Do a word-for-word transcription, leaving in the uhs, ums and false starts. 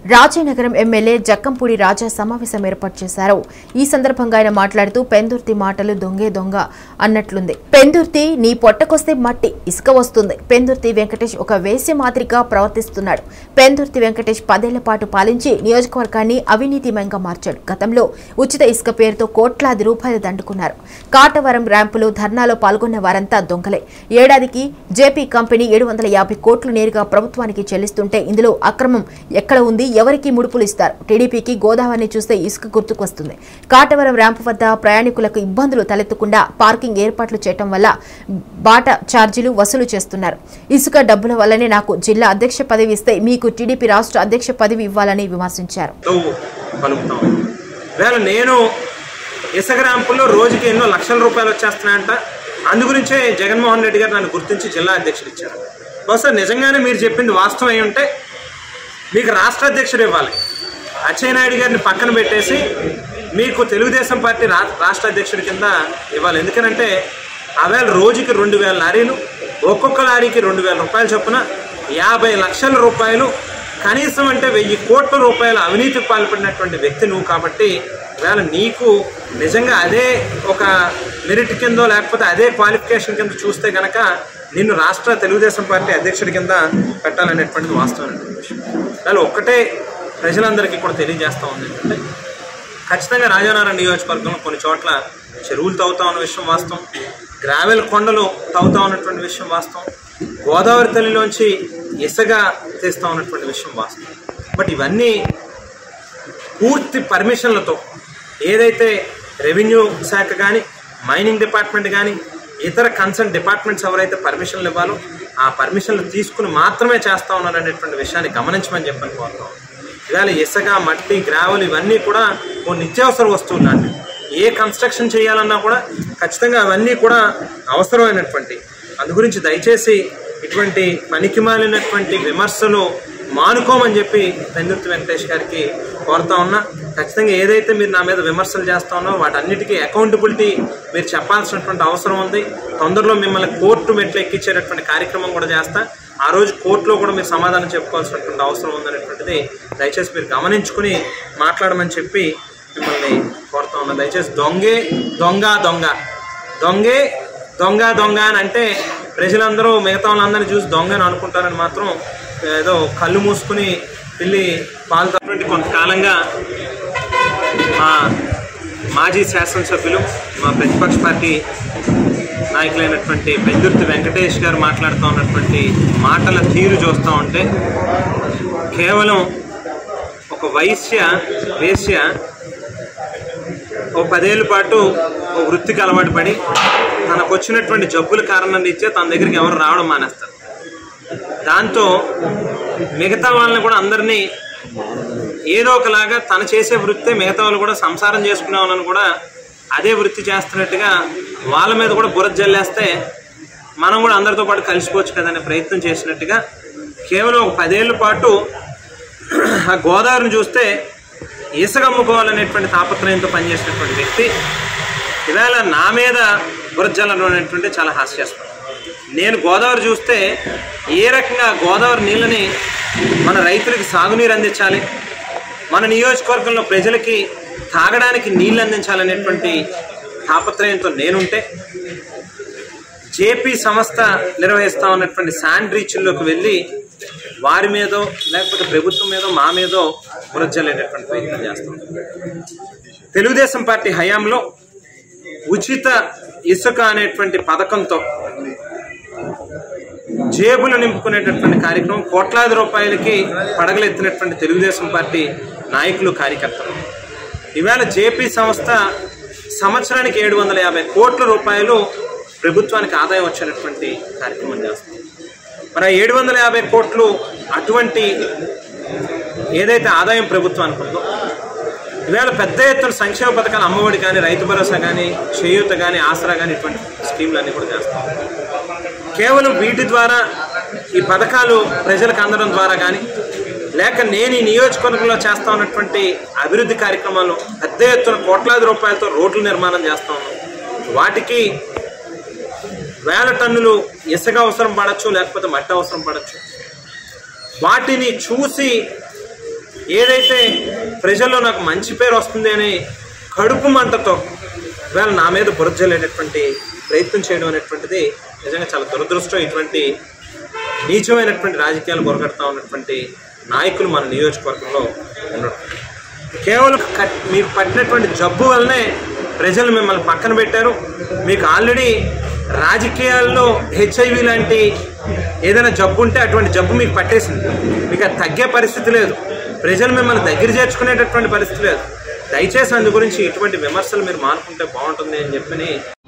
Rajanagaram MLA Jakkampudi రాజా సమావేశం ఏర్పాటు చేశారు. ఈ సందర్భంగా ఆయన మాట్లాడుతూ పెందుర్తి మాటలు దొంగే దొంగ అన్నట్లుంది. పెందుర్తి నీ పొట్టకొస్తే మట్టి ఇసుక వస్తుంది. పెందుర్తి వెంకటేష్ ఒక వేశ్య మాదిరిగా ప్రవర్తిస్తున్నాడు. పెందుర్తి వెంకటేష్ పదేళ్ల పాటు పాలించి నియోజకవర్గాన్ని అవినీతిమయంగా మార్చాడు. గతంలో ఉచిత ఇసుక పేరుతో కోట్లాది రూపాయలు దండుకున్నారు. కాటవరం ర్యాంపులో ధర్నాలో పాల్గొన్న వారంతా దొంగలే. ఏడాదికి జేపీ కంపెనీ ఏడు వందల యాభై కోట్లు నేరుగా ప్రభుత్వానికి చెల్లిస్తుంటే ఇందులో అక్రమం ఎక్కడ ఉంది? ఎవరికి ముడుపులు ఇస్తారు? టీడీపీకి గోదావరిని చూస్తే ఇసుక గుర్తుకొస్తుంది. కాటవరం ర్యాంపు వద్ద ప్రయాణికులకు ఇబ్బందులు తలెత్తకుండా పార్కింగ్ ఏర్పాట్లు చేయడం వల్ల బాటా ఛార్జీలు వసూలు చేస్తున్నారు. ఇసుక డబ్బుల వల్లనే నాకు జిల్లా అధ్యక్ష పదవి ఇస్తే మీకు టీడీపీ రాష్ట్ర అధ్యక్ష పదవి ఇవ్వాలని విమర్శించారు. నేను ఇసుక ర్యాంపుల్లో రోజుకి ఎన్నో లక్షల రూపాయలు వచ్చేస్తున్నాయంట. అందు గురించే జగన్మోహన్ రెడ్డి గారు నన్ను గుర్తించి జిల్లా అధ్యక్షుడు ఇచ్చారు. బహుశా నిజంగానే మీరు చెప్పింది వాస్తవం అయి ఉంటే మీకు రాష్ట్ర అధ్యక్షుడు ఇవ్వాలి. అచ్చెన్నాయుడు గారిని పక్కన పెట్టేసి మీకు తెలుగుదేశం పార్టీ రాష్ట్ర అధ్యక్షుడి కింద ఇవ్వాలి. ఎందుకనంటే ఆవేళ రోజుకి రెండు వేల లారీలు, ఒక్కొక్క లారీకి రెండు వేల రూపాయలు చొప్పున యాభై లక్షల రూపాయలు, కనీసం అంటే వెయ్యి కోట్ల రూపాయల అవినీతికి పాల్పడినటువంటి వ్యక్తి నువ్వు. కాబట్టి ఇవాళ నీకు నిజంగా అదే ఒక మెరిట్ కిందో లేకపోతే అదే క్వాలిఫికేషన్ కింద చూస్తే కనుక నిన్ను రాష్ట్ర తెలుగుదేశం పార్టీ అధ్యక్షుడి కింద పెట్టాలనేటువంటిది వాస్తవమైనటువంటి విషయం. దాని ఒక్కటే ప్రజలందరికీ కూడా తెలియజేస్తూ ఉంది ఏంటంటే ఖచ్చితంగా రాజానగరం నియోజకవర్గంలో కొన్ని చోట్ల చెరువులు తవ్వుతా ఉన్న విషయం వాస్తవం, గ్రావెల్ కొండలు తవ్వుతా ఉన్నటువంటి విషయం వాస్తవం, గోదావరి తల్లిలోంచి ఇసుక తీస్తూ ఉన్నటువంటి విషయం వాస్తవం. బట్ ఇవన్నీ పూర్తి పర్మిషన్లతో ఏదైతే రెవెన్యూ శాఖ కానీ, మైనింగ్ డిపార్ట్మెంట్ కానీ, ఇతర కన్సర్న్ డిపార్ట్మెంట్స్ ఎవరైతే పర్మిషన్లు ఇవ్వాలో ఆ పర్మిషన్లు తీసుకుని మాత్రమే చేస్తూ ఉన్నారు అనేటువంటి విషయాన్ని గమనించమని చెప్పని కోరుతాం. ఇవాళ ఇసుక, మట్టి, గ్రావెల్ ఇవన్నీ కూడా ఓ నిత్యావసర వస్తువులు లాంటివి. ఏ కన్స్ట్రక్షన్ చేయాలన్నా కూడా ఖచ్చితంగా అవన్నీ కూడా అవసరమైనటువంటి. అందు గురించి దయచేసి ఇటువంటి పనికిమాలినటువంటి విమర్శలు మానుకోమని చెప్పి పెందుర్తి వెంకటేష్ గారికి కోరుతా ఉన్నా. ఖచ్చితంగా ఏదైతే మీరు నా మీద విమర్శలు చేస్తా ఉన్నారో వాటన్నిటికీ అకౌంటబిలిటీ మీరు చెప్పాల్సినటువంటి అవసరం ఉంది. తొందరలో మిమ్మల్ని కోర్టు మెట్లు ఎక్కించేటటువంటి కార్యక్రమం కూడా చేస్తా. ఆ రోజు కోర్టులో కూడా మీరు సమాధానం చెప్పుకోవాల్సినటువంటి అవసరం ఉందనేటువంటిది దయచేసి మీరు గమనించుకుని మాట్లాడమని చెప్పి మిమ్మల్ని కోరుతా ఉన్నా. దయచేసి దొంగే దొంగ దొంగ దొంగే దొంగ దొంగ అని అంటే ప్రజలందరూ మిగతా వాళ్ళందరినీ చూసి దొంగ అని అనుకుంటారని మాత్రం ఏదో కళ్ళు మూసుకుని పిల్లి పాలు తప్పటి కొంతకాలంగా మా మాజీ శాసనసభ్యులు, మా ప్రతిపక్ష పార్టీ నాయకులైనటువంటి పెందుర్తి వెంకటేష్ గారు మాట్లాడుతూ ఉన్నటువంటి మాటల తీరు చూస్తూ ఉంటే కేవలం ఒక వైశ్య వేశ్య ఓ పదేళ్ళ పాటు ఓ వృత్తికి అలవాటు పడి తనకు వచ్చినటువంటి జబ్బుల కారణం ఇచ్చే తన దగ్గరికి ఎవరు రావడం మానేస్తారు. దాంతో మిగతా వాళ్ళని కూడా అందరినీ ఏదో ఒకలాగా తను చేసే వృత్తే మిగతా వాళ్ళు కూడా సంసారం చేసుకునే వాళ్ళని కూడా అదే వృత్తి చేస్తున్నట్టుగా వాళ్ళ మీద కూడా బురద జల్లేస్తే మనం కూడా అందరితో పాటు కలిసిపోవచ్చు కదనే ప్రయత్నం చేసినట్టుగా కేవలం ఒక పదేళ్ల పాటు ఆ గోదావరిని చూస్తే ఇసుక అమ్ముకోవాలనేటువంటి తాపత్రయంతో పనిచేసినటువంటి వ్యక్తి ఇవాళ నా మీద బురద జల్లడం అనేటువంటి చాలా హాస్యాస్పదం. నేను గోదావరి చూస్తే ఏ రకంగా గోదావరి నీళ్ళని మన రైతులకి సాగునీరు అందించాలి, మన నియోజకవర్గంలో ప్రజలకి తాగడానికి నీళ్ళు అందించాలనేటువంటి తాపత్రయంతో నేనుంటే జేపీ సంస్థ నిర్వహిస్తా ఉన్నటువంటి శాండ్ రీచ్ల్లోకి వెళ్ళి వారి మీదో లేకపోతే ప్రభుత్వం మీదో మా మీదో బురజల్లేటటువంటి ప్రయత్నం చేస్తాం. తెలుగుదేశం పార్టీ హయాంలో ఉచిత ఇసుక అనేటువంటి పథకంతో జేబులు నింపుకునేటటువంటి కార్యక్రమం కోట్లాది రూపాయలకి పడగలెత్తినటువంటి తెలుగుదేశం పార్టీ నాయకులు, కార్యకర్తలు ఇవాళ జేపీ సంస్థ సంవత్సరానికి ఏడు వందల యాభై కోట్ల రూపాయలు ప్రభుత్వానికి ఆదాయం వచ్చేటటువంటి కార్యక్రమం చేస్తుంది. మరి ఆ ఏడు వందల యాభై కోట్లు అటువంటి ఏదైతే ఆదాయం ప్రభుత్వానికి ఉందో ఇవాళ పెద్ద ఎత్తున సంక్షేమ పథకాలు, అమ్మఒడి కానీ, రైతు భరోసా కానీ, చేయూత కానీ, ఆసరా కానీ ఇటువంటి స్కీమ్లు అన్నీ కూడా చేస్తాం. కేవలం వీటి ద్వారా ఈ పథకాలు ప్రజలకు అందడం ద్వారా కానీ లేక నేను ఈ నియోజకవర్గంలో చేస్తా ఉన్నటువంటి అభివృద్ధి కార్యక్రమాలు పెద్ద ఎత్తున కోట్లాది రూపాయలతో రోడ్ల నిర్మాణం చేస్తా ఉన్నాం. వాటికి వేల టన్నులు ఇసుక అవసరం పడచ్చు, లేకపోతే మట్టి అవసరం పడచ్చు. వాటిని చూసి ఏదైతే ప్రజల్లో నాకు మంచి పేరు వస్తుంది అని కడుపు మంటతో ఇవాళ నా మీద బురజలేటటువంటి ప్రయత్నం చేయడం అనేటువంటిది నిజంగా చాలా దురదృష్టం. ఇటువంటి నీచమైనటువంటి రాజకీయాలు బొరగడతా ఉన్నటువంటి నాయకులు మన నియోజకవర్గంలో ఉండడం, కేవలం మీకు పట్టినటువంటి జబ్బు వల్లనే ప్రజలు మిమ్మల్ని పక్కన పెట్టారు. మీకు ఆల్రెడీ రాజకీయాల్లో హెచ్ఐవి లాంటి ఏదైనా జబ్బు ఉంటే అటువంటి జబ్బు మీకు పట్టేసింది. మీకు అది తగ్గే పరిస్థితి లేదు. ప్రజలు మిమ్మల్ని దగ్గర చేర్చుకునేటటువంటి పరిస్థితి లేదు. దయచేసి అందు గురించి ఇటువంటి విమర్శలు మీరు మానుకుంటే బాగుంటుంది అని చెప్పని